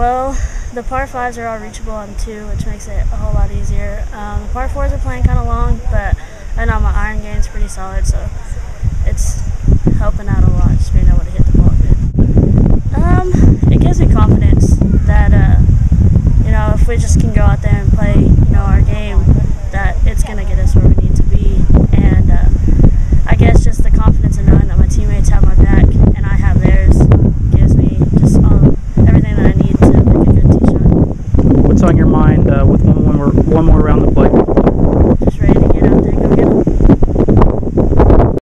Well, the par 5s are all reachable on 2, which makes it a whole lot easier. The par 4s are playing kind of long, but I know my iron game's pretty solid, so it's